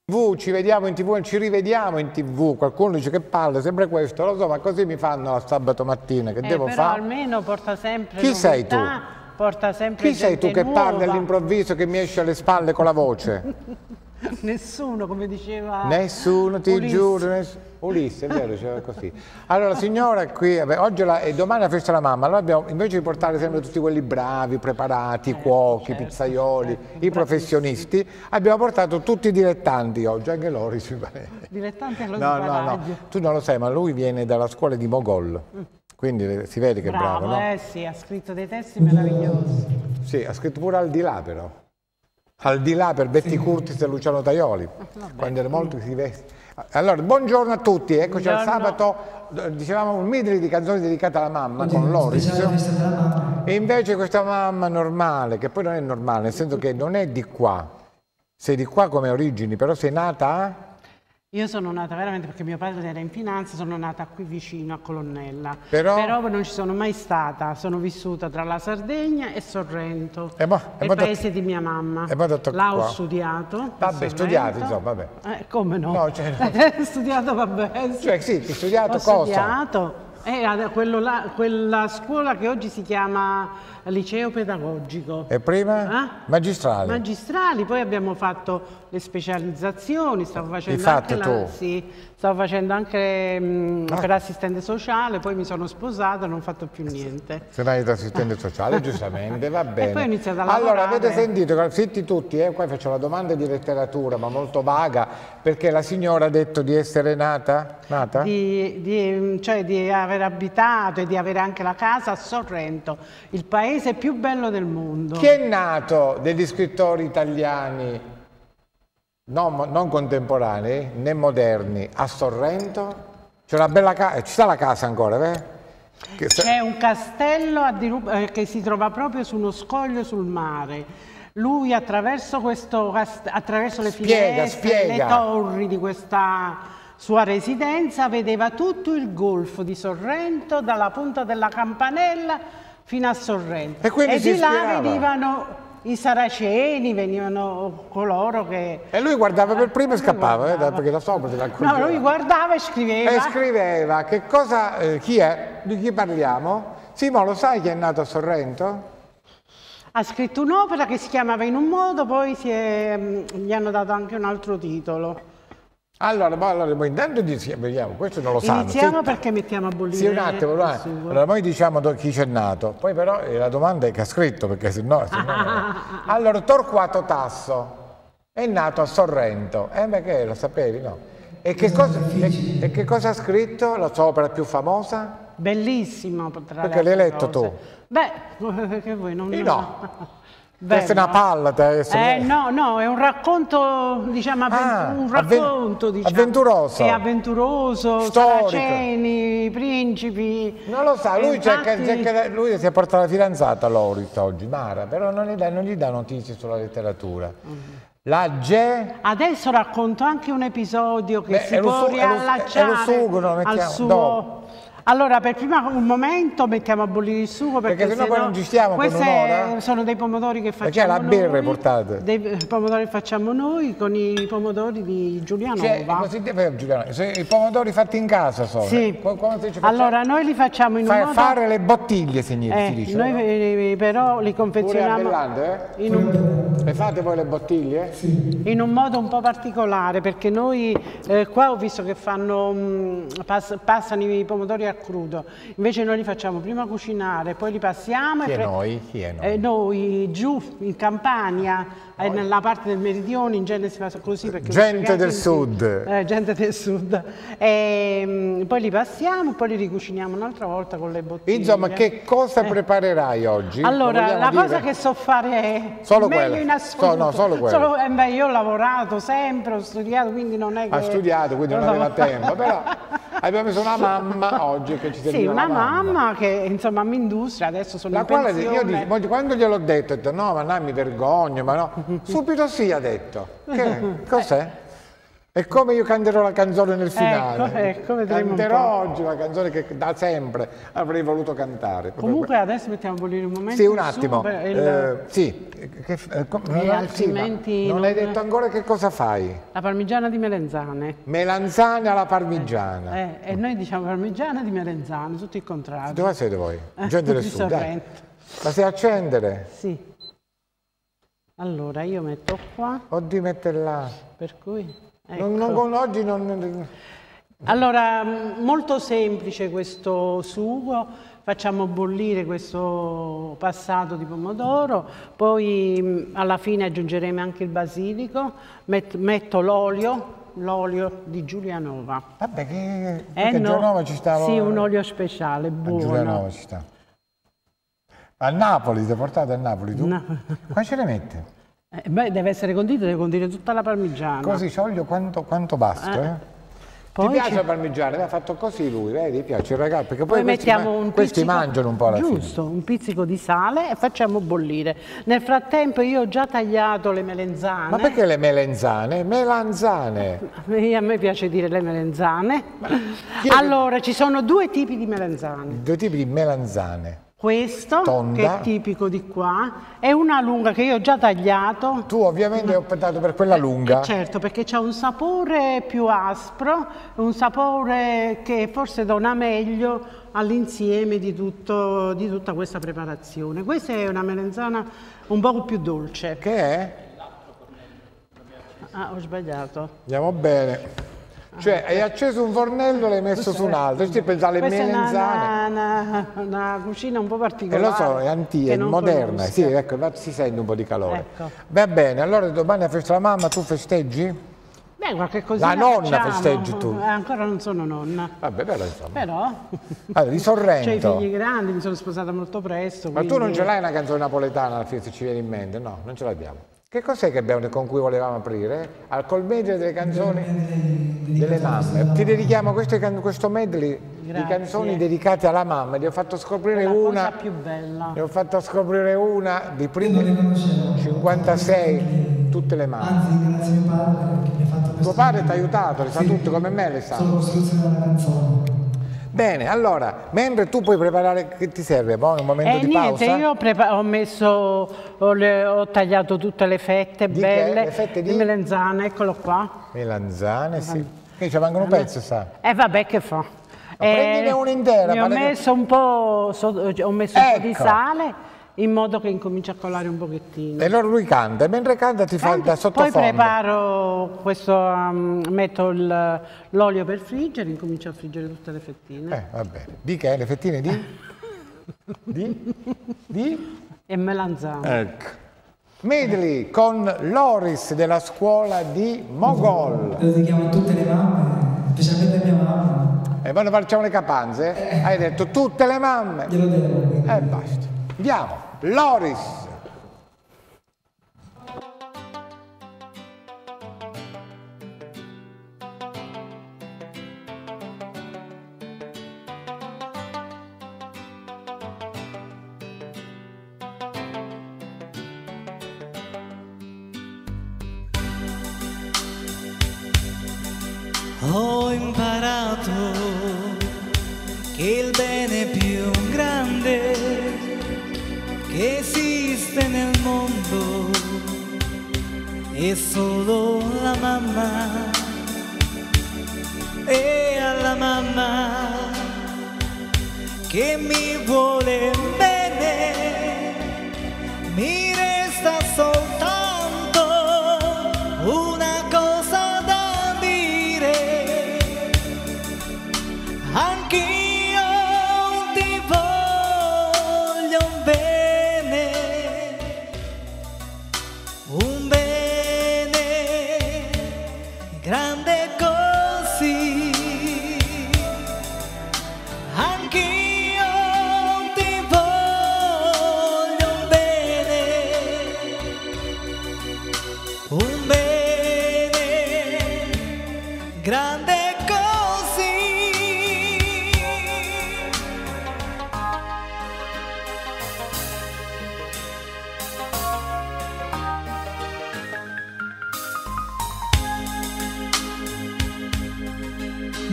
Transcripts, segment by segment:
Ci vediamo in TV, ci rivediamo in TV, qualcuno dice che palle, sempre questo, lo so, ma così mi fanno al sabato mattina, che devo però fare? Almeno porta sempre Chi sei tu? Porta sempre Chi sei tu che nuova. parli all'improvviso, che mi esce alle spalle con la voce? Nessuno, come diceva Nessuno, ti Ulisse. giuro, Ulisse, è vero, diceva così. Allora, signora, qui, oggi e domani è la festa della mamma, allora abbiamo, invece di portare sempre tutti quelli bravi, preparati, i cuochi, i pizzaioli, i professionisti, abbiamo portato tutti i dilettanti oggi, anche loro. Dilettanti allo no, tu non lo sai, ma lui viene dalla scuola di Mogol, quindi si vede che è bravo, no? Sì, ha scritto dei testi meravigliosi. Sì, ha scritto pure Al di là, però. Al di là per Betty Curtis e Luciano Tajoli, quando era molto si veste. Allora, buongiorno a tutti, eccoci al sabato, dicevamo un medley di canzoni dedicate alla mamma con Loris, e invece questa mamma normale, che poi non è normale, nel senso che non è di qua, sei di qua come origini, però sei nata a... Io sono nata veramente perché mio padre era in finanza, sono nata qui vicino a Colonnella, però non ci sono mai stata, sono vissuta tra la Sardegna e Sorrento, il paese di mia mamma. Là ho studiato. Vabbè, studiato, insomma, vabbè. Come no? No, certo. Studiato, vabbè. Sì. Cioè sì, hai studiato ho cosa? Studiato, quella scuola che oggi si chiama Liceo Pedagogico. E prima? Magistrali. Magistrali, poi abbiamo fatto le specializzazioni, stavo facendo anche per assistente sociale, poi mi sono sposata e non ho fatto più niente. Sei mai assistente sociale, giustamente, va bene. E poi ho iniziato a lavorare. Allora, avete sentito, zitti tutti, qua faccio la domanda di letteratura, ma molto vaga, perché la signora ha detto di essere nata? Cioè di aver abitato e di avere anche la casa a Sorrento, il paese più bello del mondo. Chi è nato degli scrittori italiani, non contemporanei né moderni, a Sorrento? C'è una bella casa, ci sta la casa ancora, vero? C'è un castello che si trova proprio su uno scoglio sul mare. Lui attraverso le finestre, le torri di questa sua residenza vedeva tutto il golfo di Sorrento, dalla punta della Campanella fino a Sorrento. E di là venivano i saraceni, venivano coloro che... E lui guardava per primo e scappava, perché da sopra si raccontava. No, lui guardava e scriveva. E scriveva. Che cosa... chi è? Di chi parliamo? Simo, lo sai chi è nato a Sorrento? Ha scritto un'opera che si chiamava in un modo, poi gli hanno dato anche un altro titolo. Allora intanto vediamo, questo non lo sanno. Iniziamo perché mettiamo a bollire. Sì, un attimo, allora noi diciamo chi c'è nato, poi però la domanda è che ha scritto, perché sennò Allora, Torquato Tasso è nato a Sorrento, perché lo sapevi, no? E che cosa ha scritto, la sua opera più famosa? Bellissimo, perché l'hai letto tu? Beh, che voi non... no. Questa è una palla adesso. No, è un racconto, diciamo, avventuroso. È avventuroso, storico. Saraceni, principi. Non lo sa, lui si è portato la fidanzata Loris oggi, Mara, però non gli dà notizie sulla letteratura. Adesso racconto anche un episodio che si può riallacciare al suo... Allora, per un momento mettiamo a bollire il sugo perché sennò poi non ci stiamo con un'ora. Sono dei pomodori che facciamo noi. Perché la birra portate? Dei pomodori che facciamo noi con i pomodori di Giulianova. I pomodori fatti in casa sono. Sì. Allora, noi li facciamo in un modo... Fare le bottiglie, si dice. Noi però li confezioniamo... Le fate voi le bottiglie? Sì. In un modo un po' particolare, perché noi qua ho visto che passano i pomodori a crudo, invece noi li facciamo prima cucinare, poi li passiamo. Chi è noi? Noi giù in Campania, nella parte del meridione in genere si fa così perché gente del sud. Gente del sud. Poi li passiamo, poi li ricuciniamo un'altra volta con le bottiglie. Insomma, che cosa preparerai oggi? Allora, la cosa che so fare è solo meglio in assoluto. Solo quello. Io ho lavorato sempre, ho studiato, quindi non è che... Ha studiato, quindi non aveva tempo, però abbiamo messo una mamma oggi che ci serviva. Sì, una mamma che insomma mi industria, adesso sono in pensione. Io quando gliel'ho detto, ho detto no, ma no, mi vergogno, ma no. Subito sì, ha detto. Cos'è? È come io canterò la canzone nel finale. Ecco, vedremo canterò un po'. oggi la canzone che da sempre avrei voluto cantare. Comunque adesso mettiamo a bollire un momento. Sì, un attimo. Sì, altrimenti non hai detto ancora che cosa fai? La parmigiana di melenzane. Melanzane alla parmigiana. E noi diciamo parmigiana di melenzane, tutto il contrario. Dove siete voi? Gente del sud, dai. La sai accendere? Sì. Allora, io metto qua. Oddio, mette là. Per cui... Ecco. Oggi non... Allora, molto semplice questo sugo, facciamo bollire questo passato di pomodoro, poi alla fine aggiungeremo anche il basilico, metto l'olio di Giulianova. Vabbè, che Giulianova ci stava... Sì, un olio speciale, buono. A Giulianova ci sta. A Napoli, ti hai portato a Napoli tu? No. Qua ce le mette? Beh, deve essere condito, deve condire tutta la parmigiana. Così scioglie quanto basta, Ti piace la parmigiana? L'ha fatto così lui, vedi? Ti piace il ragazzo? Perché poi questi mangiano un po' alla fine. Giusto, un pizzico di sale e facciamo bollire. Nel frattempo io ho già tagliato le melenzane. Ma perché le melenzane? Melanzane. A me piace dire le melenzane. Allora, ci sono due tipi di melenzane. Due tipi di melanzane. Questo, tonda, che è tipico di qua, è una lunga che io ho già tagliato. Tu ovviamente hai optato per quella lunga. Certo, perché c'ha un sapore più aspro, un sapore che forse dona meglio all'insieme di tutta questa preparazione. Questa è una melenzana un po' più dolce. Che è? Ah, ho sbagliato. Andiamo bene. Cioè, hai acceso un fornello e l'hai messo su un altro, ci pensare alle melenzane. È una cucina un po' particolare. E lo so, è antica, è moderna, sì, ecco, si sente un po' di calore. Ecco. Va bene, allora domani a festa della mamma tu festeggi? Beh, qualche cosina la nonna facciamo. Festeggi tu? Ancora non sono nonna. Vabbè, però insomma. Però? Allora, di Sorrento. C'ho i figli grandi, mi sono sposata molto presto. Ma tu non ce l'hai una canzone napoletana alla fine, se ci viene in mente? No, non ce l'abbiamo. Che cos'è che abbiamo con cui volevamo aprire? Al col medley delle canzoni delle mamme. Ti dedichiamo questo medley di canzoni dedicate alla mamma. Ti ho fatto scoprire una. La cosa più bella. Ne ho fatto scoprire una di prima 56, tutte le mamme. Anzi, grazie a mio padre che mi ha fatto questo. Tuo padre ti ha aiutato, le sa tutto come me le sa. Solo costruzione della canzone. Bene, allora, mentre tu puoi preparare, che ti serve? Poi un momento di pausa? Niente, io ho tagliato tutte le fette belle, le fette di melenzane, eccolo qua. Melanzane, sì. Che ci mancano un pezzo, sa? Vabbè, che fa? Prendine una intera. Ho messo un po' di sale, in modo che incomincia a colare un pochettino. E allora lui canta, e mentre canta ti fa da sottofondo. Poi preparo questo, metto l'olio per friggere, incomincio a friggere tutte le fettine. Va bene. Di che? Le fettine di? Di? E melanzane. Ecco. Medley con Loris della scuola di Mogol. Lo dedichiamo a tutte le mamme, specialmente a mia mamma. E quando facciamo le capanze? Hai detto tutte le mamme. Glielo devo. Basta. Andiamo. Loris. Ho imparato che il bene più grande che esiste nel mondo è solo la mamma, e alla mamma che mi vuole bene mi resta soltanto una cosa da dire: anch'io ti voglio bene, un bene grande così. Anch'io ti voglio bene, un bene grande così.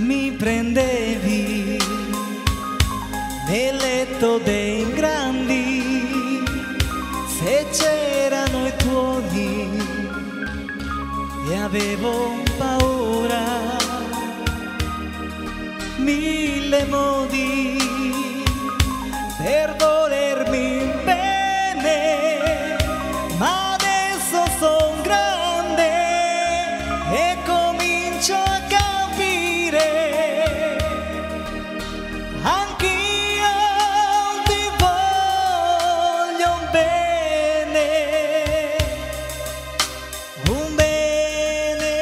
mi prendevi nel letto dei grandi, se c'erano i tuoni e avevo paura, mille modi per volermi bene, ma adesso son grande e comincio a capire, anch'io ti voglio bene, un bene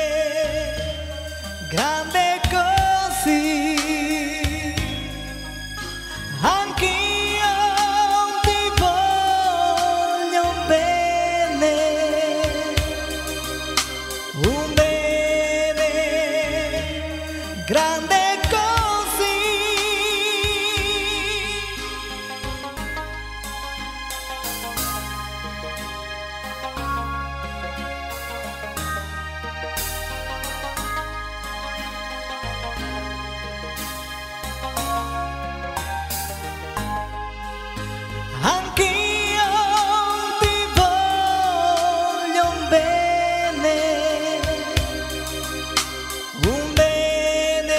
grande così, anch'io ti voglio bene, un bene grande così. Anch'io ti voglio bene, un bene.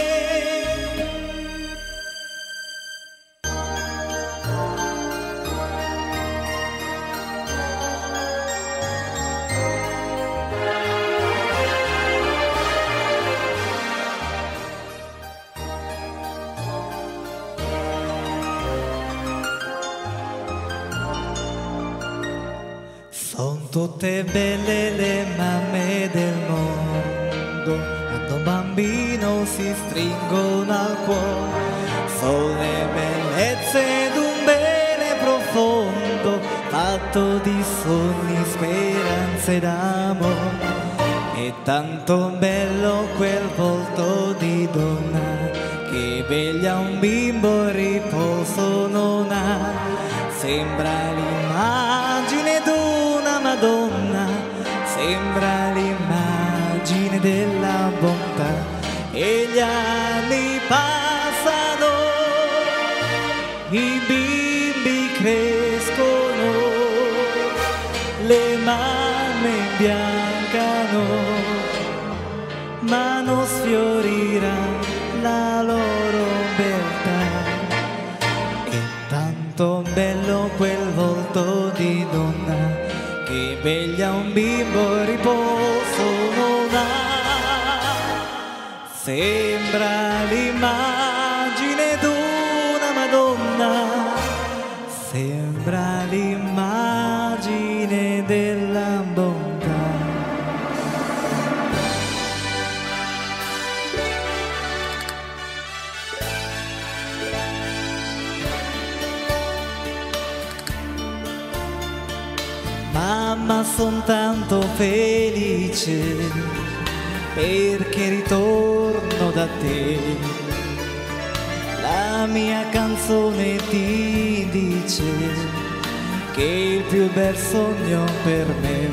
Son tutte belle le mamme del mondo, quando un bambino si stringono al cuore, sono le bellezze d'un bene profondo, fatto di sogni, speranze d'amore. È tanto bello quel volto di donna che veglia un bimbo e riposo non ha, sembra l'immagine d'una Madonna, sembra l'immagine della bontà, e gli anni passano, i bimbi crescono, le mamme imbiancano, ma non sfiorirà la loro beltà. È tanto bello quel volto di donna che veglia un bimbo e riposo non ha, sembra l'immagine d'una Madonna, sembra l'immagine della bontà. Mamma, son tanto felice perché ritorno da te. La mia canzone ti dice che è il più bel sogno per me.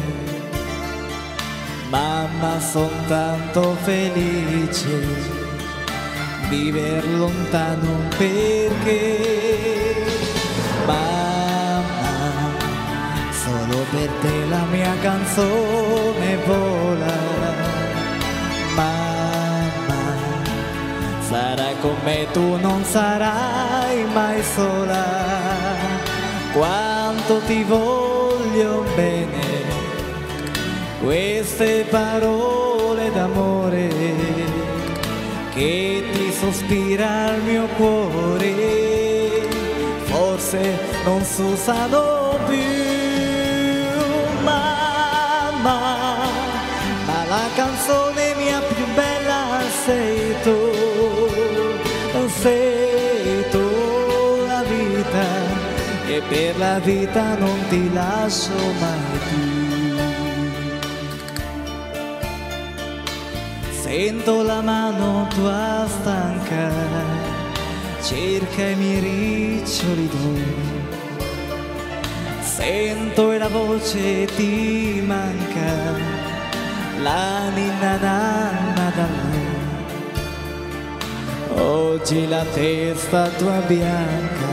Mamma, son tanto felice viver lontano perché solo per te la mia canzone vola. Mamma, sarai con me, tu non sarai mai sola. Quanto ti voglio bene, queste parole d'amore che ti sospira il mio cuore, forse non si usano più. Ma la canzone mia più bella sei tu, la vita, e per la vita non ti lascio mai più. Sento la mano tua stanca, cerca i miei riccioli d'oro, sento e la voce ti manca, la ninna nanna d'allora. oggi la testa tua bianca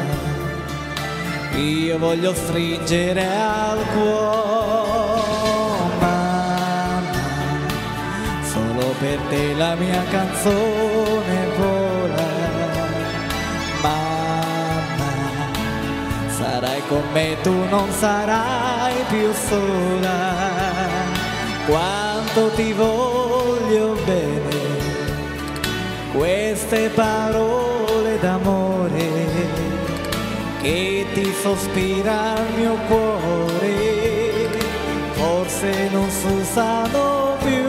io voglio stringere al cuore, mamma, solo per te la mia canzone vola, mamma, sarai con me, tu non sarai più sola, quanto ti voglio bene, queste parole d'amore che ti sospira il mio cuore, forse non si usano più,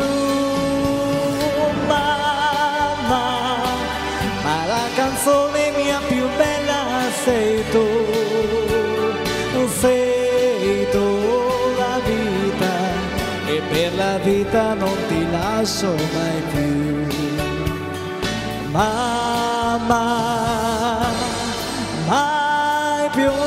mamma, ma la canzone mia più bella sei tu la vita, e per la vita non ti lascio mai più, mamma, mai più.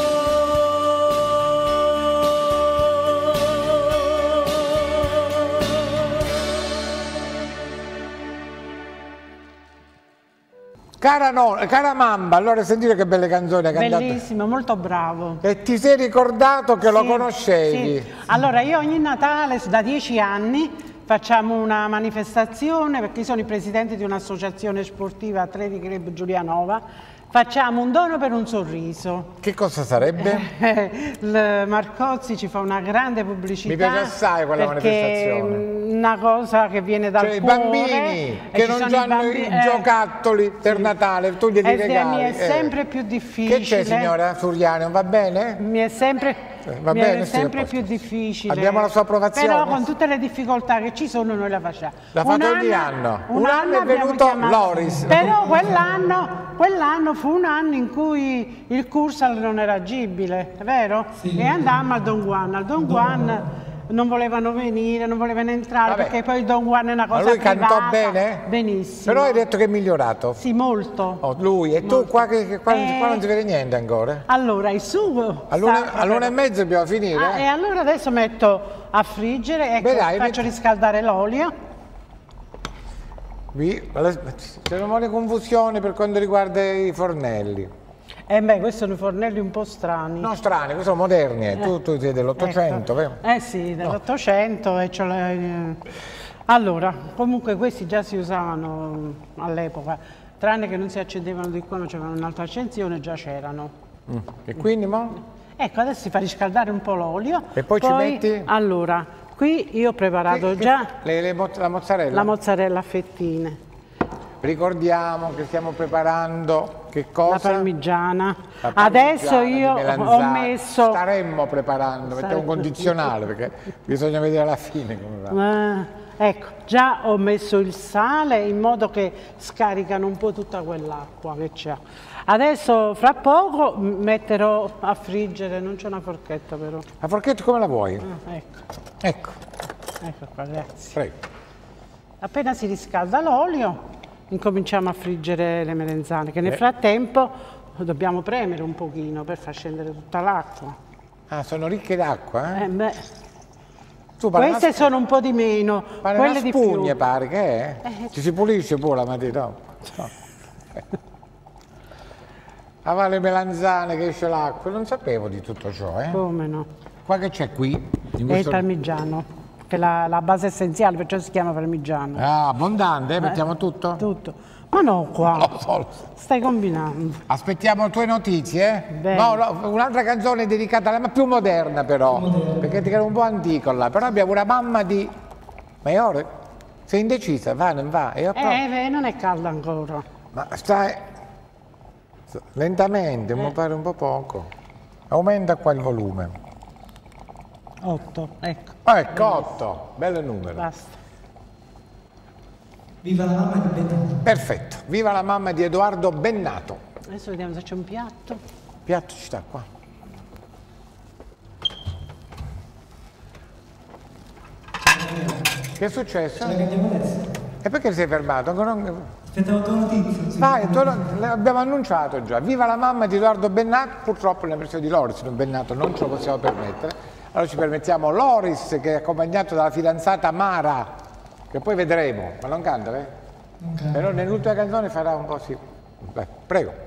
Cara mamma, allora sentire che belle canzoni hai cantato. Bellissimo, molto bravo. E ti sei ricordato che lo Sì, conoscevi? sì. Allora, io ogni Natale, da 10 anni, facciamo una manifestazione, perché io sono il presidente di un'associazione sportiva, Athletic Club Giulianova. Facciamo un dono per un sorriso. Che cosa sarebbe? Il Marcozzi ci fa una grande pubblicità. Mi piace assai quella manifestazione. Una cosa che viene dal Cioè, cuore. i bambini che non hanno i giocattoli per Natale, tu glieli regali. Mi è sempre più difficile. Che c'è, signora Suriani, non va bene? Mi è sempre... Va bene, sempre più difficile. Abbiamo la sua approvazione. Però con tutte le difficoltà che ci sono noi la facciamo. La fate ogni anno. Un anno è venuto Loris. Però quell'anno fu un anno in cui il Cursal non era agibile, è vero? Sì. E andammo al Don Juan. Al Don Juan non volevano venire, non volevano entrare. Vabbè, perché poi il Don Juan è una cosa privata. Ma lui cantò bene? Benissimo. Però hai detto che è migliorato? Sì, molto. Oh, lui, e tu qua non si vede niente ancora? Allora, il sugo... All'una e mezzo dobbiamo finire? E allora adesso metto a friggere, ecco, faccio riscaldare l'olio. C'è una confusione per quanto riguarda i fornelli. Questi sono i fornelli un po' strani. No, strani, questi sono moderni. Tu sei dell'800, ecco. vero? Sì, dell'800. Allora, comunque questi già si usavano all'epoca, tranne che non si accendevano di qua, ma c'erano un'altra accensione, già c'erano. E quindi mo? Ecco, adesso si fa riscaldare un po' l'olio. E poi ci metti? Allora, qui io ho preparato già la mozzarella? La mozzarella a fettine. Ricordiamo che stiamo preparando che cosa? La parmigiana. La Adesso io ho messo... Staremmo preparando, mettiamo un condizionale perché bisogna vedere alla fine come va. Ecco, già ho messo il sale in modo che scaricano un po' tutta quell'acqua che c'è. Adesso fra poco metterò a friggere, non c'è una forchetta però. La forchetta come la vuoi? Ecco. Ecco. Ecco qua, grazie. Prego. Appena si riscalda l'olio, incominciamo a friggere le melenzane, che nel frattempo dobbiamo premere un pochino per far scendere tutta l'acqua. Ah, sono ricche d'acqua, eh? Queste sono un po' di meno, quelle di più. Spugne pare che è? Ci si pulisce pure la mattina dopo. Ah, le melanzane che esce l'acqua, non sapevo di tutto ciò, eh? Come no? Qua che c'è qui? È il parmigiano, che è la base essenziale, perciò si chiama parmigiano. Ah, abbondante, mettiamo tutto? Tutto. Ma no, qua. Lo so. Stai combinando. Aspettiamo le tue notizie, eh? No, un'altra canzone dedicata ma più moderna però, perché ti credo un po' antico là, però abbiamo una mamma di... Ma è ora? Sei indecisa? Va, non va? Non è calda ancora. Ma stai... Lentamente, mi pare un po' poco. Aumenta qua il volume. 8, ecco. Ecco, 8, bello numero. Basta. Viva la mamma di Bennato. Perfetto, viva la mamma di Edoardo Bennato. Adesso vediamo se c'è un piatto. Piatto ci sta qua. Che è successo? Ce la cantiamo adesso. E perché sei fermato? Aspettavo tua notizia. Vai, l'abbiamo annunciato già. Viva la mamma di Edoardo Bennato. Purtroppo nella versione di Loris, Bennato non ce lo possiamo permettere. Allora ci permettiamo Loris, che è accompagnato dalla fidanzata Mara, che poi vedremo. Ma non canta, Ok. Però nell'ultima canzone farà un po' sì. Beh, prego.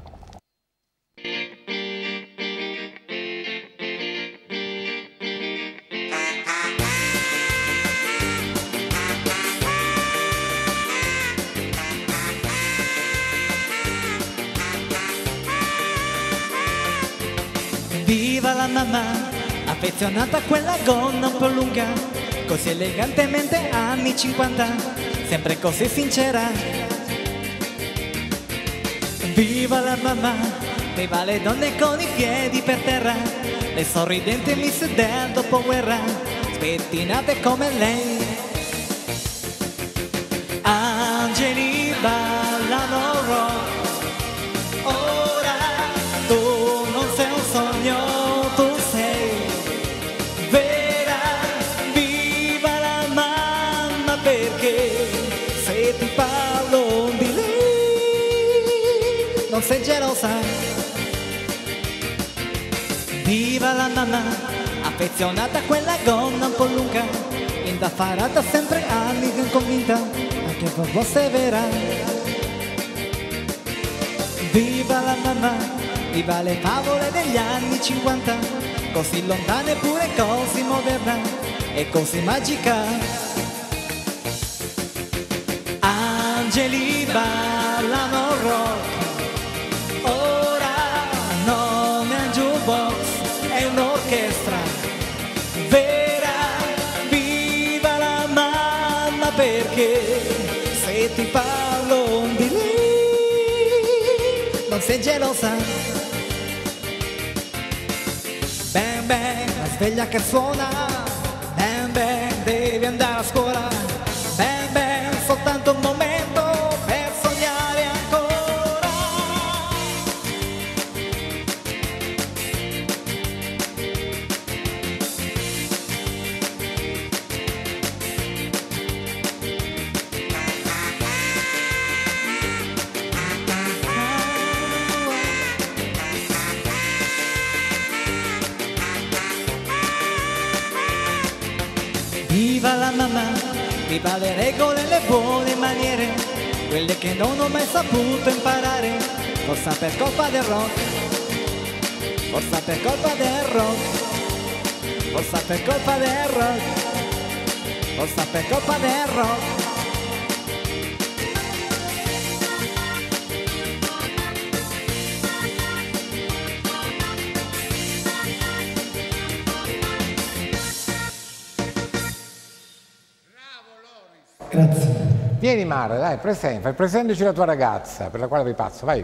Viva la mamma, affezionata a quella gonna un po' lunga, così elegantemente anni 50, sempre così sincera. Viva la mamma, viva le donne con i piedi per terra, le sorridenti miss del dopoguerra, spettinate come lei. Angeli ballano rock, ora tu non sei un sogno, tu sei vera. Viva la mamma perché se ti parlo di lei non sei gelosa. Viva la mamma, affezionata a quella gonna un po' lunga, indaffarata sempre anni convinta, anche per vostra vera. Viva la mamma, viva le favole degli anni 50, così lontana eppure così moderna e così magica. Angeli ballano rock, ora non è un jukebox, è un'orchestra vera. Viva la mamma perché se ti parlo di lei non sei gelosa. Ben ben, la sveglia che suona, ben ben, devi andare a scuola, ben ben, soltanto un momento per sognare ancora. Viva la mamma, viva le regole e le buone maniere, quelle che non ho mai saputo imparare, forse per colpa del rock, forse per colpa del rock, forse per colpa del rock, forse per colpa del rock. Grazie. Vieni Mara, dai, presentaci la tua ragazza per la quale vi pazzo, vai.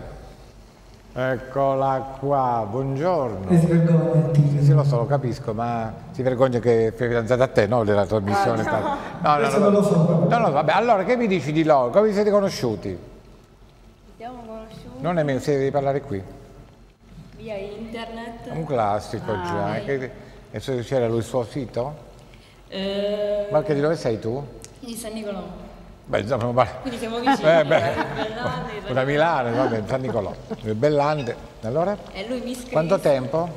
Eccola qua, buongiorno. E si vergogna. Sì, lo so, lo capisco, ma si vergogna che è fidanzata a te, no? Della trasmissione. No, Questo non lo so. No, vabbè, allora che mi dici di loro? Come vi siete conosciuti? Ci siamo conosciuti Non è meglio se devi parlare qui. via internet. Un classico già. E c'era lui il suo sito? Marca, di dove sei tu? Di San Nicolò. Beh, insomma, Quindi siamo vicini. Bellante, da Milano, vabbè, San Nicolò. Bellante. Allora? E lui mi scrive. Quanto tempo?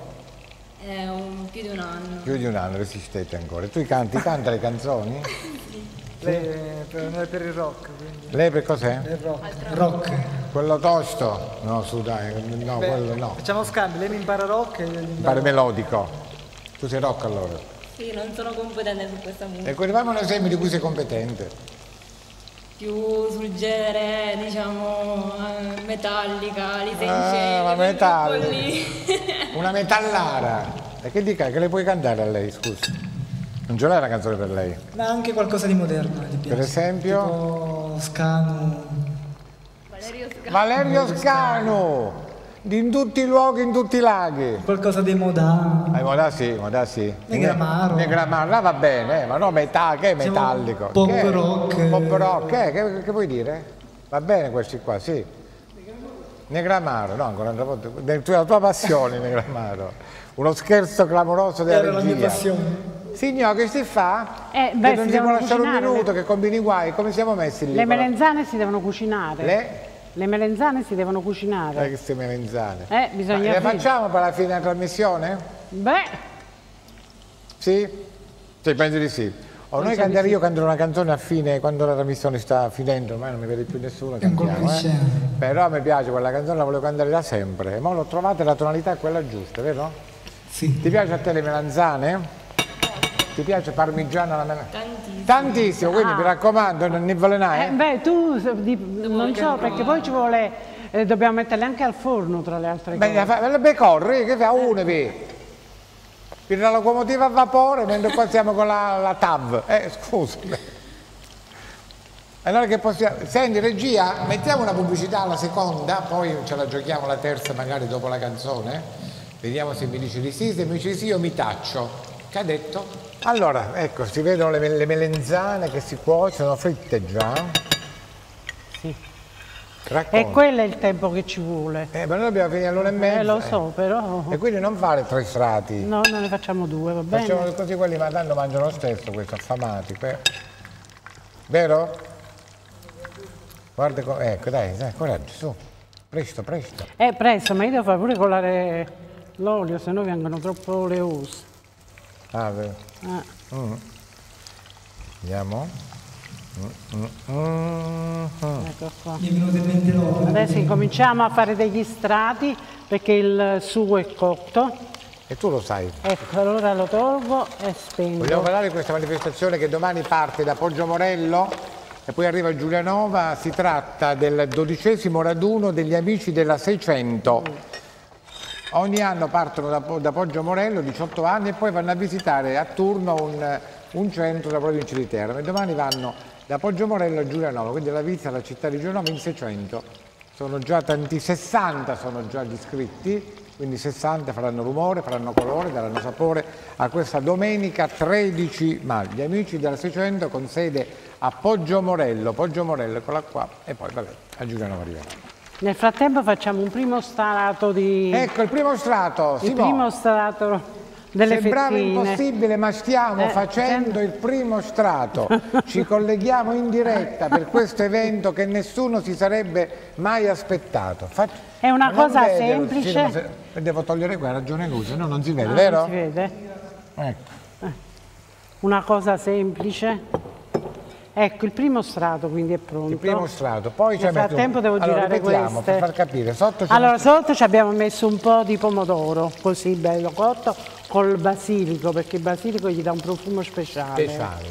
Più di un anno. Più di un anno, resistete ancora. Tu canta le canzoni? Lei per il rock, quindi. Lei per cos'è? Il rock. Rock. Quello tosto? No, su dai, no, quello no. Facciamo scambi, lei mi impara rock e io gli imparo. Pare melodico. Tu sei rock allora. Sì, non sono competente su questa musica. Ecco, davamo un esempio di cui sei competente. Più sul genere, diciamo, metallica, licenze. Ma una metallara. E che dica, che le puoi cantare a lei, scusa? Non ce l'hai una canzone per lei? Ma anche qualcosa di moderno, ti piace? Per esempio? Tipo Scanu. Valerio Scanu! In tutti i luoghi, in tutti i laghi. Qualcosa di Modà. Modà sì. Negramaro. Negramaro, là va bene, ma no, che è metallico? Pop Che è? rock. Pop rock, che vuoi dire? Va bene questi qua, sì. Negramaro, no, ancora una volta. La tua passione, Negramaro. Uno scherzo clamoroso della Era la mia regia. passione. Signor, che si fa? Beh, che non si si devono può lasciare un cucinare, minuto, che combini guai. Come siamo messi lì? Le melenzane si devono cucinare. Le melenzane si devono cucinare. che ste melenzane. Bisogna le dire. facciamo per la fine della trasmissione? Beh, Sì? Sì, penso di sì. O noi canteremo, io canterò una canzone a fine, quando la trasmissione sta finendo, ormai non mi vede più nessuno, cantiamo, Però mi piace quella canzone, la volevo cantare da sempre. E mo l'ho trovata, la tonalità è quella giusta, vero? Sì. Ti piace a te le melanzane? Ti piace parmigiana alla melanzana? Tantissimo. Tantissimo, quindi mi raccomando, non ne avvelenai. Beh, tu non so, perché poi ci vuole, dobbiamo metterle anche al forno tra le altre cose. Beh, corri, che fa una, per la locomotiva a vapore, mentre qua siamo con la TAV. Scusami. Allora che possiamo... Senti, regia, mettiamo una pubblicità alla seconda, poi ce la giochiamo la terza magari dopo la canzone. Vediamo se mi dice di sì, se mi dice di sì io mi taccio. Che ha detto? Allora, ecco, si vedono le melenzane che si cuociono, fritte già. Sì. Racconta. E quello è il tempo che ci vuole. Ma noi dobbiamo finire all'1:30. Lo so, però... E quindi non fare 3 strati. No, non ne facciamo 2, va bene? Facciamo così, quelli ma tanto mangiano lo stesso, questi affamati. Vero? Guarda, ecco, dai, coraggio, su. Presto, presto. Presto, ma io devo fare pure colare l'olio, se no vengono troppo oleosi. Ah, vero. Vediamo. Ecco qua. Mi è venuto in mente l'opera. Adesso incominciamo a fare degli strati perché il sugo è cotto. E tu lo sai. Ecco, allora lo tolgo e spengo. Vogliamo parlare di questa manifestazione che domani parte da Poggio Morello e poi arriva a Giulianova. Si tratta del 12° raduno degli amici della 600. Ogni anno partono da Poggio Morello, 18 anni, e poi vanno a visitare a turno un centro della provincia di Teramo. E domani vanno da Poggio Morello a Giulianova, quindi la visita alla città di Giulianova in 600. Sono già tanti, 60 sono già gli iscritti, quindi 60 faranno rumore, faranno colore, daranno sapore a questa domenica 13 maggio. Gli amici della 600 con sede a Poggio Morello, eccola qua, e poi vabbè, a Giulianova arriverà. Nel frattempo facciamo un primo strato di... Ecco il primo strato, il primo strato delle sembrava fettine. Impossibile, ma stiamo facendo il primo strato. Ci colleghiamo in diretta per questo evento che nessuno si sarebbe mai aspettato. È una cosa semplice. Sì, devo togliere qua, ha ragione lui, se no non si vede, vero? Non si vede. Ecco. Una cosa semplice. Ecco, il primo strato quindi è pronto. Il primo strato, poi nel frattempo devo girare queste. Per far capire. Sotto ci abbiamo messo un po' di pomodoro, così bello cotto, col basilico, perché il basilico gli dà un profumo speciale.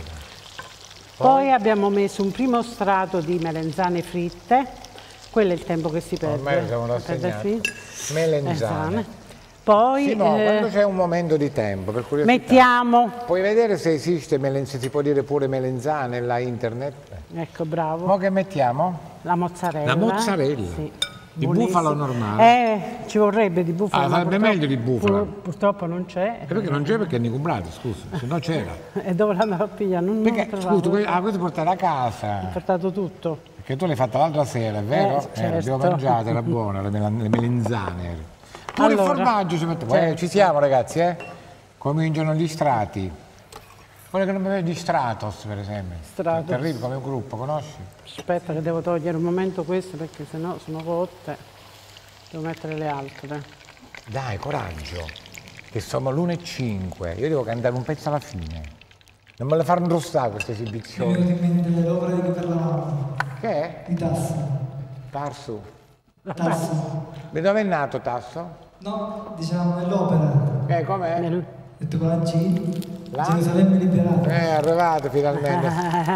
Poi abbiamo messo un primo strato di melenzane fritte, quello è il tempo che si perde. Ormai siamo rassegnati. Melenzane. Poi quando c'è un momento di tempo, per curiosità, mettiamo... Puoi vedere se esiste, se si può dire pure melenzane là internet? Ecco, bravo. Mo che mettiamo? La mozzarella. La mozzarella? Sì. Di bufalo normale? Ci vorrebbe di bufalo. Sarebbe meglio di bufalo. Purtroppo non c'è. E perché non c'è? Perché è incomprato, scusa, se no c'era. E dove l'andavo a pigliare? Non perché, ho trovato. Scusa, questo portare a casa. Ho portato tutto. Perché tu l'hai fatta l'altra sera, è vero? Certo. Abbiamo mangiato, era buona, le melenzane. Pure allora, il formaggio ci mettiamo. certo. Ci siamo ragazzi, Cominciano gli strati. Quello che non mi vede di Stratos, per esempio. Stratos. Terribile come un gruppo, conosci? Aspetta che devo togliere un momento queste perché sennò sono cotte. Devo mettere le altre. Dai, coraggio, che sono l'1:05, io devo cantare un pezzo alla fine. Non me le far ingrossare queste Mi è esibizioni. venuta in mente l'opera di cui parlavamo. Che è? Di Tasso. Tarsu. Tasso. Ma dove è nato Tasso? No, diciamo nell'opera. Com'è? Detto con la G. Là? Gerusalemme liberata. È arrivato finalmente.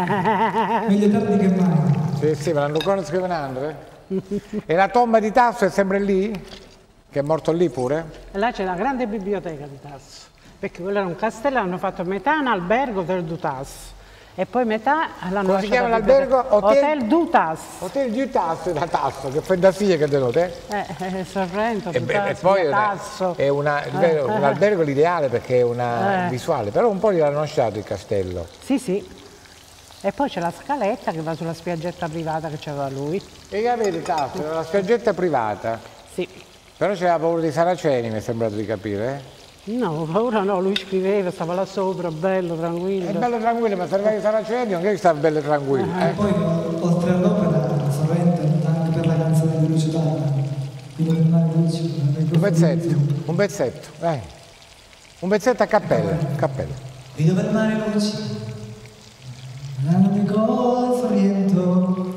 Meglio tardi che mai. Sì, me l'hanno ancora scrivendo, E la tomba di Tasso è sempre lì? Che è morto lì pure? E là c'è la grande biblioteca di Tasso, perché quello era un castello, hanno fatto metà un albergo Hotel du Tasso e poi metà l'hanno Come si chiama l'albergo? Hotel du Tasso. Hotel du Tasso da Tasso, che fantasia che devo te? Sorrento, E poi Tasso. è un albergo l'ideale perché è una visuale, però un po' gli hanno lasciato il castello. Sì. E poi c'è la scaletta che va sulla spiaggetta privata che c'aveva lui. E che avete Tasso? Era una spiaggetta privata. Sì. Però c'era paura dei saraceni, mi è sembrato di capire. No, paura no, lui scriveva, stava là sopra, bello, tranquillo. È bello tranquillo, ma se arrivava i saraceni non è che stava bello tranquillo. E poi, oltre all'opera, Sorrento anche per la canzone di Lucio Dalla. Quindi per la Lucio. Un pezzetto, dai. Un pezzetto a cappella. Vedo per mare luci L'amico Sorrento,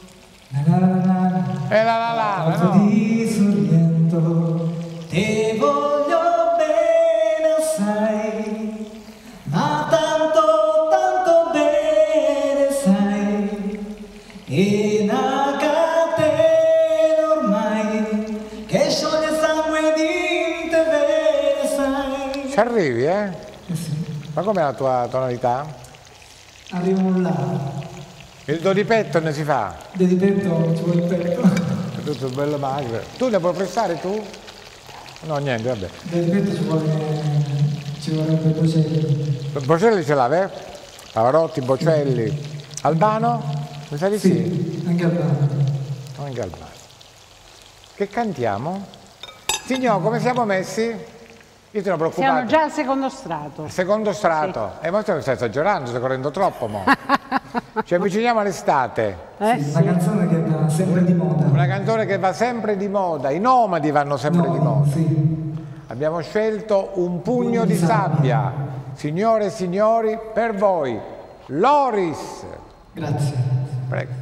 di Sorrento, te voglio bene assai, ma tanto, tanto bene sai, e una catena ormai, che scioglie sangue di te bene sai. Ci arrivi, eh? Sì. Ma com'è la tua tonalità? Arriviamo là. Il do di petto ne si fa? Do di petto, ci vuole il petto. È tutto bello magro. Tu ne puoi prestare tu? No, niente, vabbè. Do di petto ci vorrebbe Bocelli. Bocelli ce l'ave? Pavarotti, Bocelli. Albano? Mi sa di sì? Sì, anche Albano. Anche Albano. Che cantiamo? Signor, come siamo messi? Io sono preoccupato. Siamo già al secondo strato. Secondo strato. Sì. E ma stai esagerando, stai correndo troppo, mo. Ci avviciniamo all'estate. Sì, una canzone che va sempre di moda. Una canzone che va sempre di moda. I nomadi vanno sempre di moda. Sì. Abbiamo scelto Un pugno di sabbia. Signore e signori, per voi, Loris. Grazie. Prego.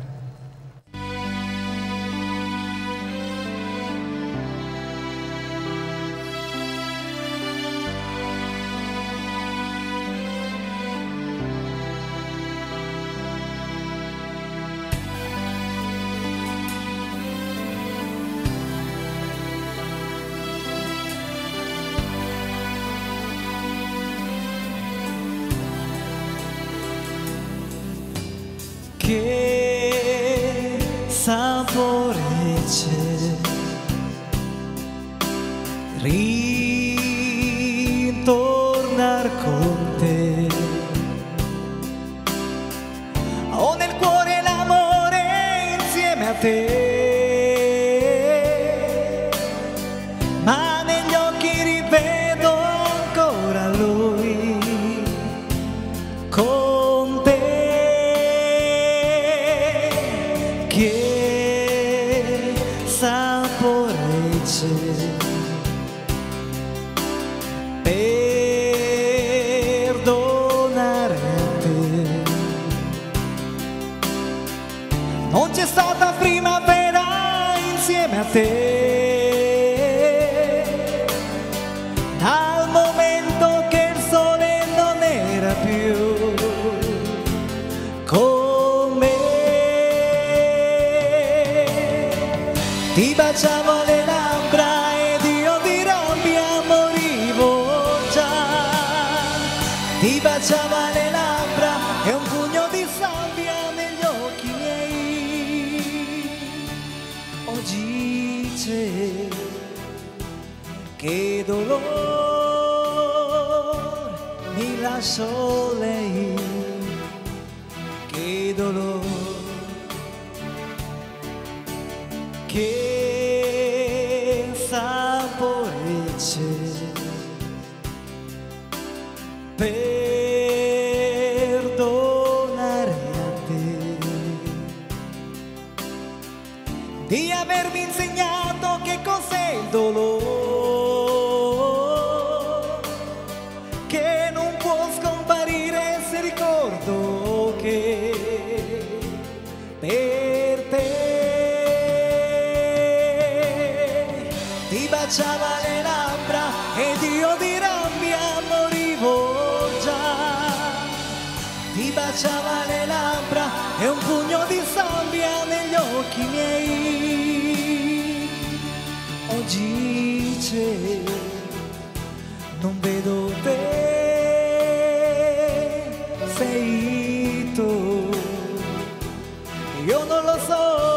Che sapore c'è ritornar con te, ho nel cuore l'amore insieme a te, ma negli occhi rivedo ancora lui con te. Che sapore c'è perdonare te, non c'è stata primavera insieme a te, dal momento che il sole non era più con me. Ti baciavo le labbra ed io di rabbia morivo già. Ti baciava le labbra e un pugno di sabbia negli occhi miei. Oggi c'è che dolore mi lasciò lei, che dolore. Che sapore c'è perdonare a te, di avermi insegnato che cos'è il dolore, che non può scomparire se ricordo che per te ti baciava le labbra ed io di rabbia morivo già. Ti baciava le labbra e un pugno di sabbia negli occhi miei. Oggi c'è, non vedo te, sei tu, io non lo so.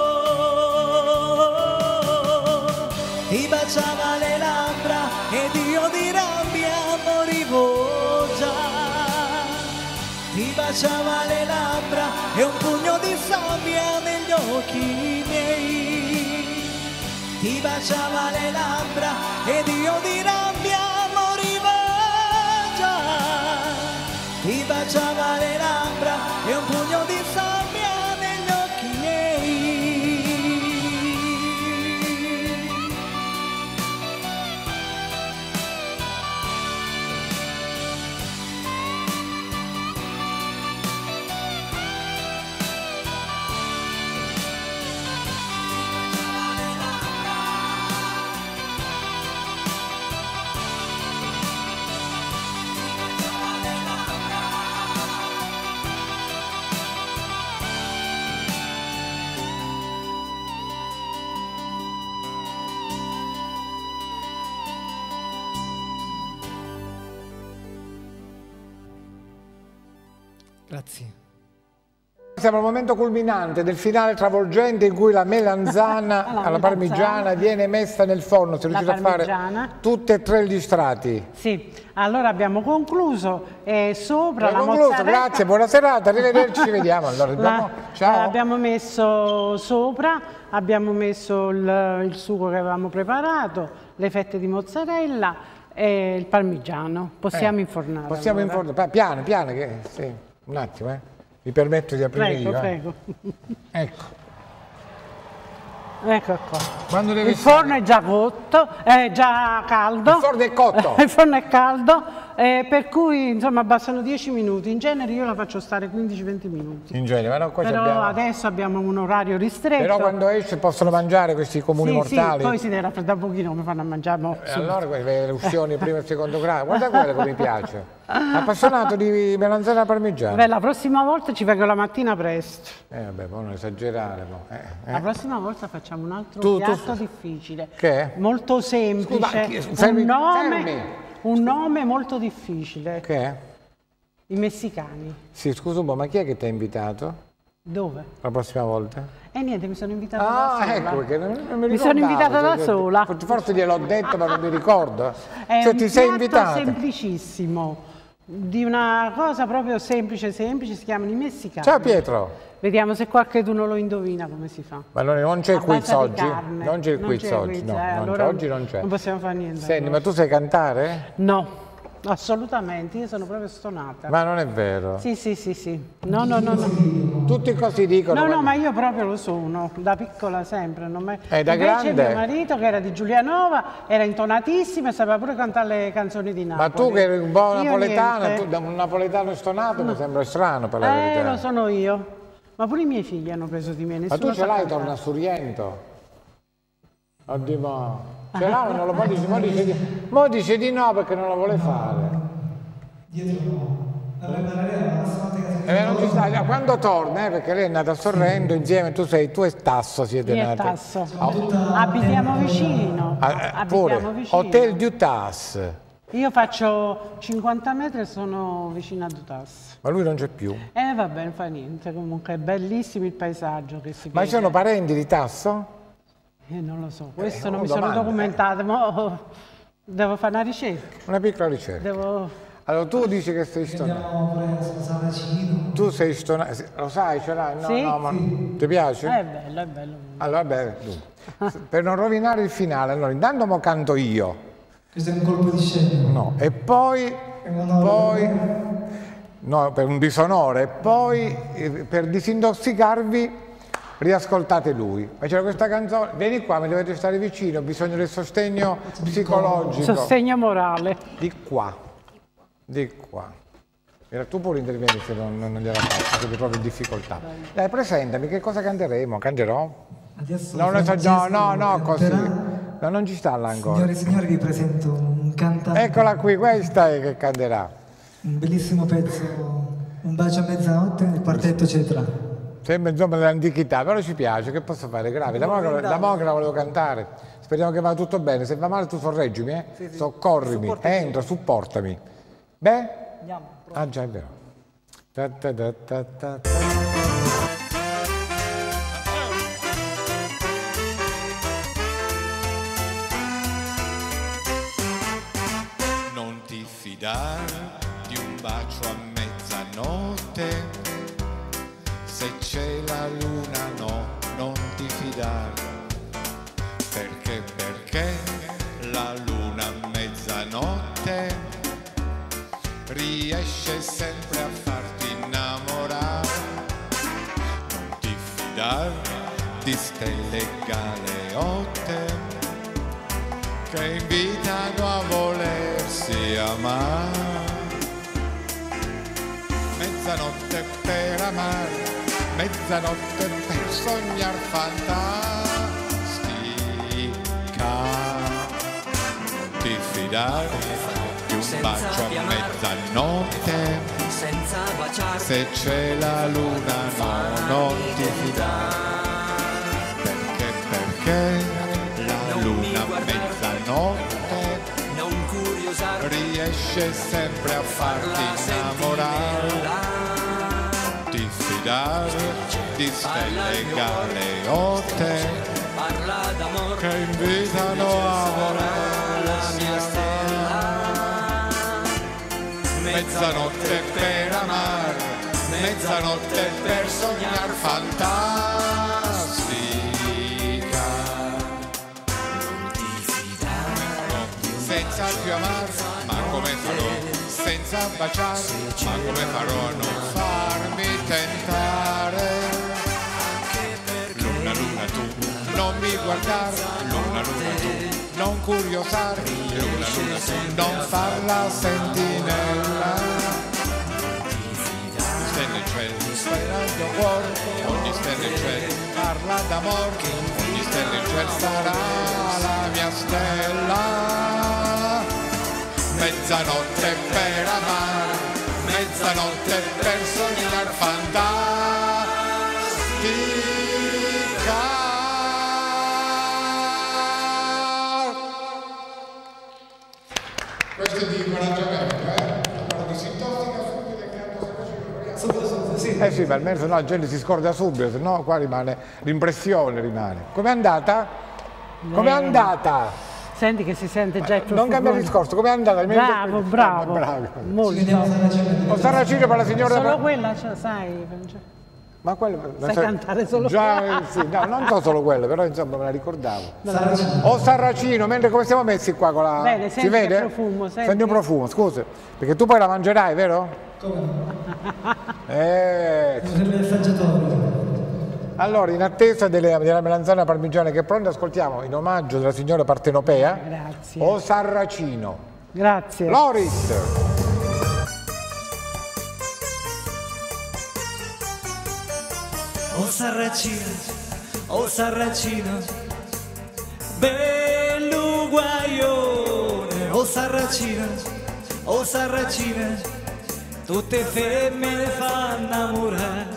Ti baciava le labbra ed io di rabbia morivo già. Ti baciava le labbra e un pugno di sabbia negli occhi miei. Ti baciava le labbra ed io di rabbia morivo già. Ti baciava le labbra e un pugno di sabbia negli occhi miei. Grazie. Siamo al momento culminante del finale travolgente in cui la melanzana alla parmigiana viene messa nel forno. Si è riuscito a fare tutti e 3 gli strati. Sì, allora abbiamo concluso e sopra abbiamo concluso, grazie, buona serata, arrivederci, ci vediamo. Allora, ciao. Abbiamo messo sopra, abbiamo messo il sugo che avevamo preparato, le fette di mozzarella e il parmigiano. Possiamo infornare. Possiamo infornare, piano, che, sì, un attimo, Mi permetto di aprire io. Prego. Ecco. Ecco qua. Quando deve il forno è già cotto, è già caldo. Il forno è cotto. Il forno è caldo, per cui insomma bastano 10 minuti. In genere io la faccio stare 15-20 minuti. In genere, ma no, qua però adesso abbiamo un orario ristretto. Però quando esce possono mangiare questi comuni mortali. Sì, poi si deve raffreddare un pochino, mi fanno a mangiare. Allora le ustioni primo e secondo grado, guarda quello che mi piace. Appassionato di melanzana parmigiana. Beh, la prossima volta ci vengo la mattina presto. Vabbè, poi non esagerare. La prossima volta facciamo un altro piatto difficile. Che è? Molto semplice. Fermi. Un nome molto difficile. Che è? I messicani. Sì, scusa un po', ma chi è che ti ha invitato? Dove? La prossima volta? Niente, mi sono invitata da sola. Ecco, perché non mi ricordavo. Mi sono invitata da sola. Forse gliel'ho detto, ma non mi ricordo. È ti sei invitata? È semplicissimo. Di una cosa proprio semplice, si chiamano i messicani. Ciao Pietro. Vediamo se qualcuno lo indovina come si fa. Ma non c'è il quiz oggi? Non c'è il quiz oggi, no. Allora oggi non c'è. Non possiamo fare niente. Senti, allora. ma tu sai cantare? No, assolutamente, io sono proprio stonata. Ma non è vero? Sì. No. Tutti così dicono. No, ma io proprio lo sono, da piccola sempre. Da Invece grande? mio marito, che era di Giulianova, era intonatissimo e sapeva pure cantare le canzoni di Napoli. Ma tu che eri un po' napoletano, niente. un napoletano stonato, mi sembra strano per la verità. Lo sono io. Ma pure i miei figli hanno preso di me. Ma tu ce l'hai, torna a Suriento? Oddio, ma ce l'ha o non lo mo dice di no perché non lo vuole fare. Dietro no. Non ci sta. Quando torna, perché lei è nata a Sorrento insieme, tu e Tasso siete Io e nati. Tasso. Abitiamo vicino. Pure. Hotel du Tas. Io faccio 50 metri e sono vicino a Dutas. Ma lui non c'è più. Va bene, non fa niente, comunque è bellissimo il paesaggio che si vede. Ma ci sono parenti di Tasso? Non lo so, questo non mi sono documentata, ma devo fare una ricerca. Una piccola ricerca. Allora tu dici che sei stonato. Andiamo pure a Sposavacino. Tu sei stonato, lo sai, ce l'hai? No, sì? No, ma sì. Ti piace? È bello. Allora, bene, per non rovinare il finale, allora intanto mo canto io. Questo è un colpo di scena. No, e poi no, per un disonore, e poi per disintossicarvi riascoltate lui. Ma c'era questa canzone, vieni qua, mi dovete stare vicino, ho bisogno del sostegno psicologico. Sostegno morale. Di qua. Era tu pure intervieni se non gliela faccio, perché proprio in difficoltà. Dai, presentami, che cosa canteremo? Canterò? Adesso No, così. No, non ci sta là ancora. Signore e signori, vi presento un cantante. Eccola qui, questa è che canterà. Un bellissimo pezzo, Un bacio a mezzanotte, il quartetto Cetra. Sembra insomma dell'antichità, però ci piace, che posso fare? Grave, da mo' che la volevo cantare. Speriamo che vada tutto bene, se va male tu sorreggimi, Sì. Soccorrimi, entra, supportami. Beh? Andiamo. Ah già, è vero. Non ti fidare di un bacio a mezzanotte, se c'è la luna no, non ti fidare, perché la luna a mezzanotte riesce sempre a farti innamorare. Non ti fidare di stelle galeotte che invitano a volersi amare. Mezzanotte per amare, mezzanotte per sognar fantastica. Non ti fidare di un bacio a mezzanotte, se c'è la luna no, non ti fidare, perché la luna a mezzanotte riesce sempre a farti innamorare. fidare di stelle e galeotte che invitano a volare la mia stella. Mezzanotte per amare, mezzanotte per sognare fantastica. Non ti fidare senza più amare, ma come farò? Senza baciare, ma come farò a non farmi tentare? Luna, luna tu, non mi guardare, luna, luna tu, non curiosare, luna, luna tu, non farla sentinella. Stelle in cielo, spera il tuo cuore, ogni stella in cielo parla d'amore, ogni stella in cielo sarà la mia stella. Mezzanotte per amare, mezzanotte per sognare fantastica. Questo è di incoraggiamento, Quello di sintossica subito e canto Subito, sì. sì, ma almeno se no la gente si scorda subito, se no qua rimane, l'impressione rimane. Com'è andata? Com'è andata? Senti che si sente già il Non cambia il discorso, com'è andata? Bravo, bravo. Molto. Ho Sarracino per la signora... Solo quella, sai. Ma quello... Sai cantare solo già, sì, no, non so solo quello, però insomma me la ricordavo. Sarracino. O Sarracino, mentre come siamo messi qua con la... Bene, si vede? Il profumo, Senti un profumo, scusa, perché tu poi la mangerai, vero? Come no? Eh... Il assaggiatore. Allora, in attesa della melanzana parmigiana che è pronta, ascoltiamo in omaggio della signora Partenopea. Grazie. O Sarracino. Grazie. Loris. O Sarracino, bello guaione, o Sarracino, tutte femmine fanno innamorare.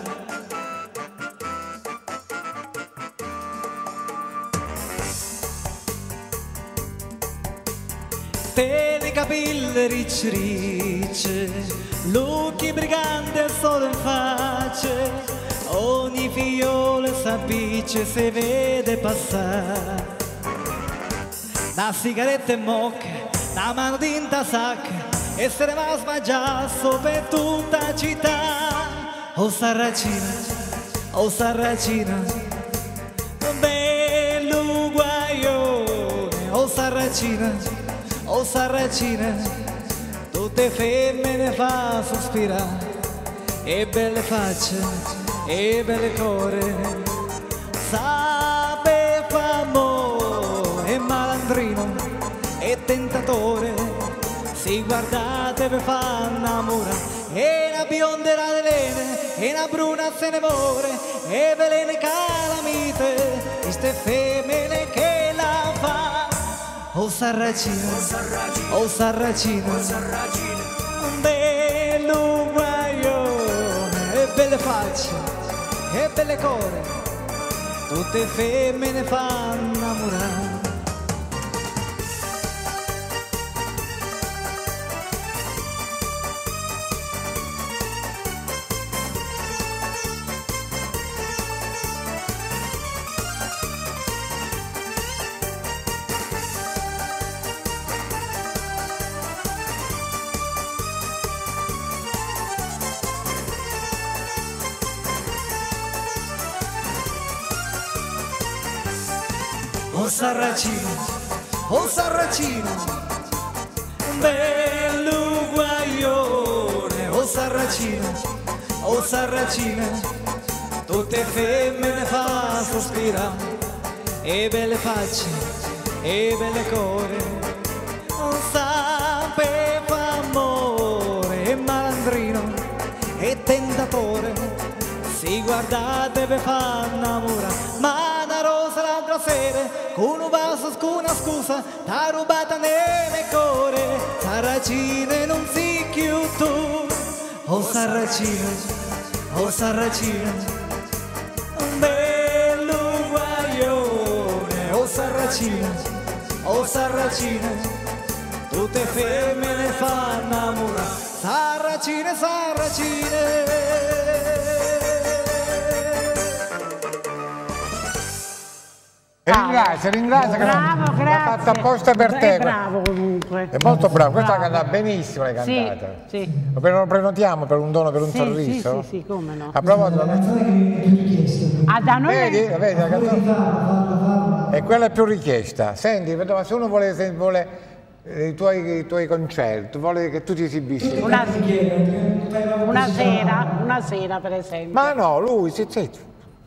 Te le capille ricci ricci, l'occhi briganti e solo in faccia, ogni figliola s'abbiccia se vede passare. Da sigaretta e mocca, da mano tinta sacca, e se ne va a sbaggiasso per tutta la città. O Sarracina, bello guaione, o Sarracina, tutte femmine fa sospirare, e belle facce, e belle core, sapeva amore, e malandrino, e tentatore, si guardate per far innamorare, e la bionda e la lene, e la bruna se ne muore, e velene calamite, queste femmine che la fa. O Sarracino, bello guaione, e belle facce, e belle core, tutte femmine fanno innamorare. O Sarracino, bello guaione, o Sarracino, tutte femmine fa sospirare, e belle facce, e belle core, non sapeva amore, e malandrino, e tentatore, si guardate per far innamorare, ma una rosa l'altra sera, con un vaso con una scusa, t'ha rubata nelle core, Sarracino non si chiude tu. O Sarracino, bello guaione, o Sarracino, tutte femmine fanno innamorare, Sarracine. Ringrazia che bravo, l'ha grazie. fatta apposta per te. È bravo comunque. È molto bravo, questa canta benissimo, le Sì, cantate. sì. Lo prenotiamo per un dono, per un Sì, sorriso? sì, come no. A proposito, La canzone che viene più richiesta. Da noi vedi la canzone? Farla. E quella è più richiesta. Senti, ma se uno vuole i tuoi concerti, vuole che tu ti esibisci. una sera per esempio. Ma no, lui, zitto.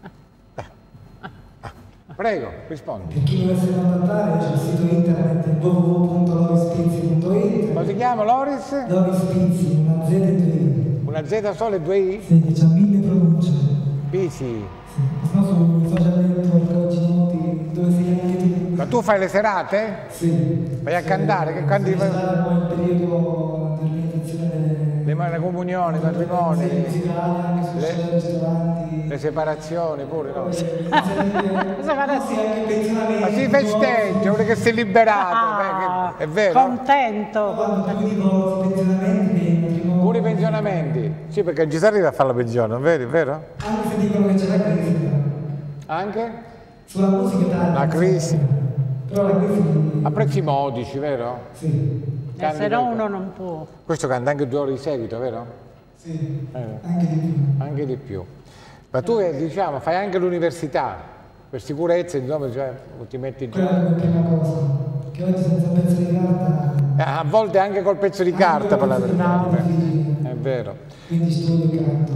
Prego, rispondi. Per chi volesse contattare c'è il sito internet www.lorispizzi.it. Come si chiama Loris? Lorispizzi, una Z e 2 I. Una Z solo e 2 I? Sì, che c'ha 1000 pronunce. Pisi. Sì. No, sui social network oggi noti dove sei anche tu. Ma tu fai le serate? Sì. Vai a cantare? Che canti? Sì, sta poi il periodo di organizzazione Le comunioni, i matrimoni, musicali, anche su ristoranti. le separazioni pure, no? Sì, anche pensionamenti. Ma si festeggia, uno che si è liberato, è vero? Contento. Quando più divorzi, pensionamenti che il matrimonio. Pure i pensionamenti. Sì, perché non ci si arriva a fare la pensione, non vedi, vero? Anche se dicono che c'è la crisi. Anche? Sulla musica tanto. La crisi. Però la crisi. A prezzi modici, vero? Sì. Se no uno non può. Questo canta anche 2 ore di seguito, vero? Sì. Anche di più. Anche di più. Ma tu diciamo, fai anche l'università, per sicurezza, insomma, cioè, ti metti giù. Quella è la prima cosa. Che oggi senza pezzo di carta. A volte anche col pezzo di carta per la verità. È vero. Quindi studio canto.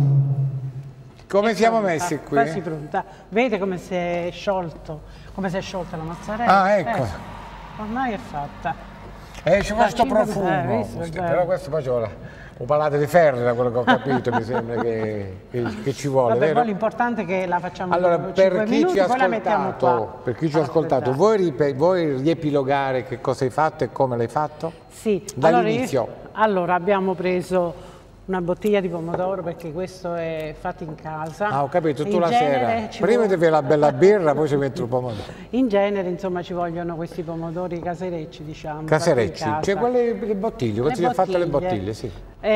Come siamo messi qui? Quasi pronta. Vede come si è sciolto, come si è sciolta la mozzarella. Ah, ecco. Ormai è fatta. C'è questo 5 profumo, visto, però questo poi c'è un palato di ferro, da quello che ho capito, mi sembra che ci vuole, Vabbè, vero? poi l'importante è che la facciamo Allora, dopo per 5 chi minuti, ci ha poi la mettiamo ascoltato, qua. per chi ci ha ascoltato, vuoi riepilogare che cosa hai fatto e come l'hai fatto? Sì, Dall'inizio. Allora, abbiamo preso una bottiglia di pomodoro perché questo è fatto in casa. Ah, ho capito, tu In la genere sera. ci Prima vuole- ti fai la bella birra, poi ci metti il pomodoro. In genere, insomma, ci vogliono questi pomodori caserecci, diciamo. Caserecci, fatti in cioè casa. quelle le bottiglie, questi ho fatto le bottiglie, sì.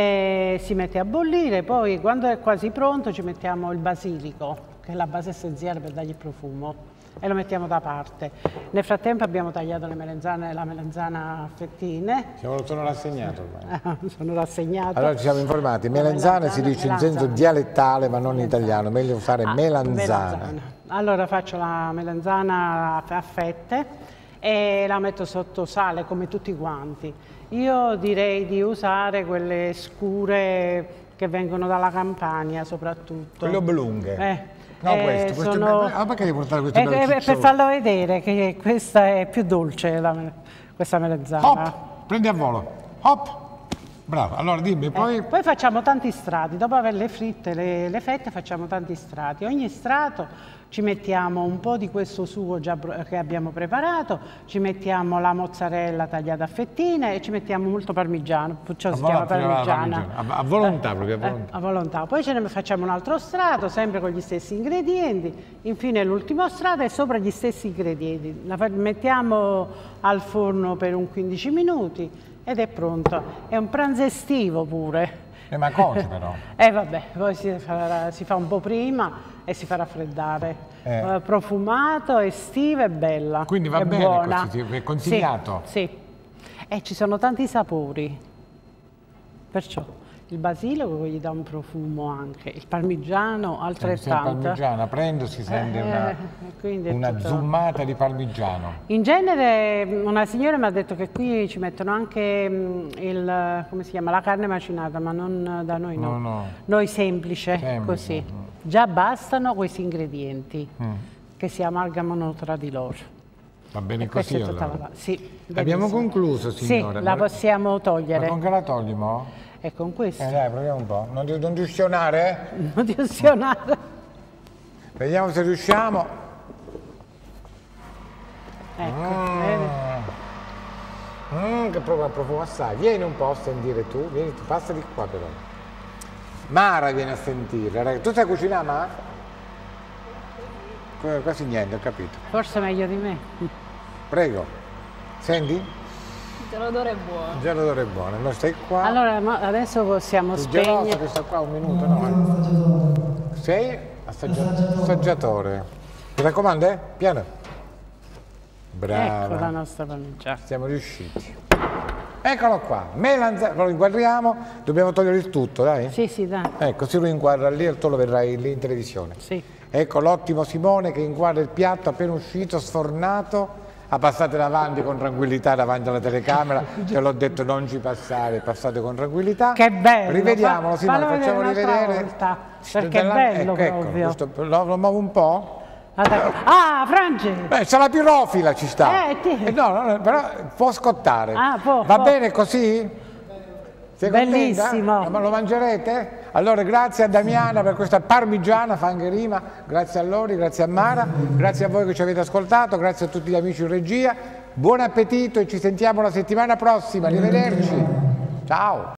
Si mette a bollire, poi quando è quasi pronto ci mettiamo il basilico, che è la base essenziale per dargli il profumo, e lo mettiamo da parte. Nel frattempo abbiamo tagliato la melenzana a fettine. Sono rassegnato ormai. Sono rassegnato. Allora ci siamo informati, melanzane si dice in senso dialettale ma non italiano, meglio usare melanzana. Allora faccio la melanzana a fette e la metto sotto sale come tutti quanti. Io direi di usare quelle scure che vengono dalla Campania soprattutto. Quelle oblunghe. No, questo perché devi portare questo per farlo vedere che questa è più dolce, questa melanzana. Hop, prendi a volo. Hop. Bravo, allora dimmi, poi... Poi facciamo tanti strati, dopo averle fritte le fette facciamo tanti strati. Ogni strato ci mettiamo un po' di questo sugo già che abbiamo preparato, ci mettiamo la mozzarella tagliata a fettine e ci mettiamo molto parmigiano, perciò si chiama parmigiana. A volontà, proprio a volontà. A volontà. Poi ce ne facciamo un altro strato, sempre con gli stessi ingredienti. Infine l'ultimo strato è sopra gli stessi ingredienti. La mettiamo al forno per un 15 minuti. Ed è pronto. È un pranzo estivo pure. Ma cose però. Vabbè, poi si fa un po' prima e si fa raffreddare. Profumato, estivo e bella. Quindi va è bene buona. così, è consigliato. Sì. E ci sono tanti sapori. Perciò il basilico che gli dà un profumo anche, il parmigiano altrettanto. Il parmigiano, prendo, si sente una zummata di parmigiano. In genere una signora mi ha detto che qui ci mettono anche come si chiama, la carne macinata, ma non da noi no. Noi semplice, così. Già bastano questi ingredienti che si amalgamano tra di loro. Va bene così allora. Sì, abbiamo concluso, signora. Sì, la possiamo togliere. Ma con che la togli, mo'? E con questo. Dai, proviamo un po'. Non ustionare? Non ustionare. Vediamo se riusciamo. Ecco, che profumo assai. Vieni un po' a sentire tu. Vieni, passa di qua però. Mara viene a sentire. Tu sai cucinare, Mara? Quasi niente, ho capito. Forse meglio di me. Prego. Senti? Il l'odore è buono. Già l'odore è buono, noi stai qua. Allora adesso possiamo spegnere. Che sta qua un minuto, no? Sei assaggiatore. Mi raccomando, piano. Brava. Ecco la nostra parmigiana. Siamo riusciti. Eccolo qua, melanzane, lo inquadriamo, dobbiamo togliere il tutto, dai? Sì, sì, dai. Ecco, se lo inquadra lì e tu lo vedrai lì in televisione. Sì. Ecco l'ottimo Simone che inquadra il piatto appena uscito, sfornato. Passate davanti con tranquillità davanti alla telecamera, te l'ho detto non ci passare, passate con tranquillità. Che bello! Rivediamolo Simone, facciamo rivedere. Volta, perché è bello proprio. Questo, lo muovo un po'. Ah, Franci! C'è la pirofila ci sta. No, però può scottare. Può. Bene così? Sei bellissimo. Contenta? Ma lo mangerete? Allora grazie a Damiana per questa parmigiana, fa anche rima, grazie a Lori, grazie a Mara, grazie a voi che ci avete ascoltato, grazie a tutti gli amici in regia, buon appetito e ci sentiamo la settimana prossima, arrivederci, ciao!